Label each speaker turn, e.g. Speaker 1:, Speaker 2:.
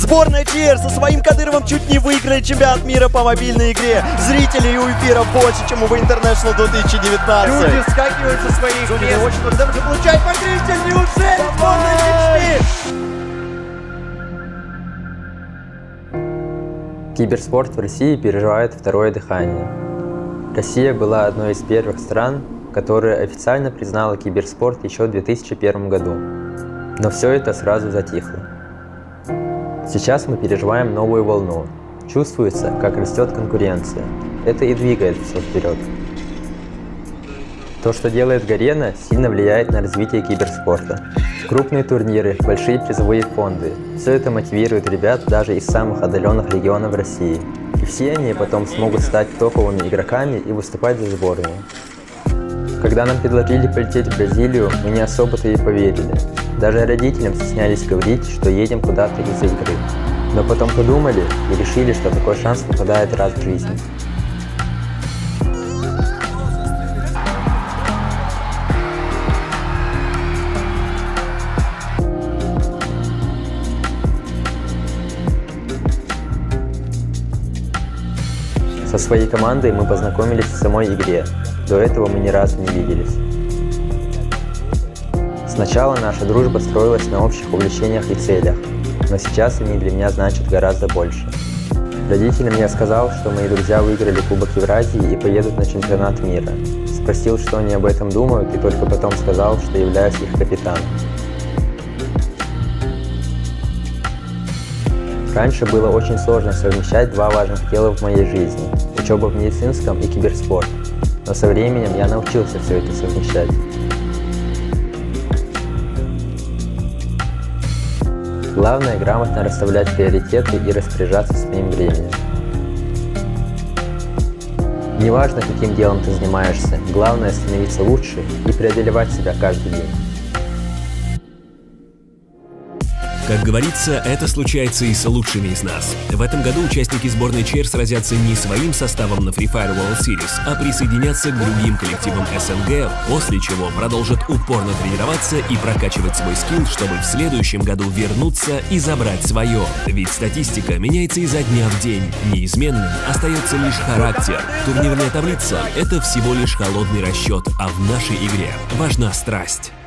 Speaker 1: Сборная ЧР со своим Кадыровым чуть не выиграли чемпионат мира по мобильной игре. Зрителей у эфира больше, чем у International 2019.
Speaker 2: Люди вскакивают со своих мест.
Speaker 1: Очень много даже получает покрытие. Неужели сборная Чечни?
Speaker 3: Киберспорт в России переживает второе дыхание. Россия была одной из первых стран, которая официально признала киберспорт еще в 2001 году. Но все это сразу затихло. Сейчас мы переживаем новую волну. Чувствуется, как растет конкуренция. Это и двигает все вперед. То, что делает Гарена, сильно влияет на развитие киберспорта. Крупные турниры, большие призовые фонды – все это мотивирует ребят даже из самых отдаленных регионов России. И все они потом смогут стать топовыми игроками и выступать за сборную. Когда нам предложили полететь в Бразилию, мы не особо-то и поверили. Даже родителям стеснялись говорить, что едем куда-то из-за игры. Но потом подумали и решили, что такой шанс выпадает раз в жизни. Со своей командой мы познакомились в самой игре. До этого мы ни разу не виделись. Сначала наша дружба строилась на общих увлечениях и целях, но сейчас они для меня значат гораздо больше. Родителям я сказал, что мои друзья выиграли Кубок Евразии и поедут на чемпионат мира. Спросил, что они об этом думают, и только потом сказал, что являюсь их капитаном. Раньше было очень сложно совмещать два важных дела в моей жизни – учеба в медицинском и киберспорт. Но со временем я научился все это совмещать. Главное – грамотно расставлять приоритеты и распоряжаться своим временем. Неважно, каким делом ты занимаешься, главное – становиться лучше и преодолевать себя каждый день.
Speaker 4: Как говорится, это случается и с лучшими из нас. В этом году участники сборной ЧР сразятся не своим составом на Free Fire World Series, а присоединятся к другим коллективам СНГ, после чего продолжат упорно тренироваться и прокачивать свой скилл, чтобы в следующем году вернуться и забрать свое. Ведь статистика меняется изо дня в день. Неизменным остается лишь характер. Турнирная таблица – это всего лишь холодный расчет, а в нашей игре важна страсть.